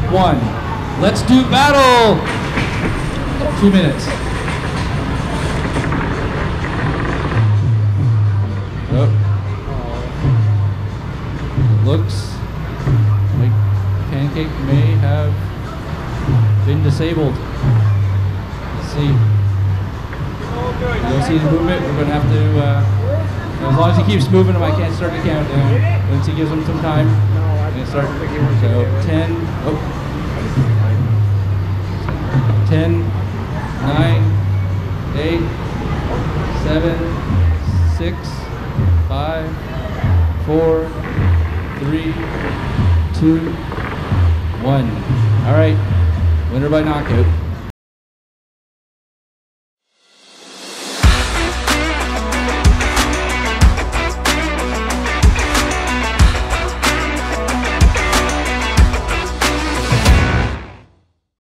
1. Let's do battle! 2 minutes. Oh. Looks like Pancake may have been disabled. Let's see. You'll see the movement. We're going to have to, as long as he keeps moving him, I can't start the countdown. Once he gives him some time, I'm going to start. So 10, 10, 9, 8, 7, 6, 5, 4, 3, 2, 1. All right, winner by knockout.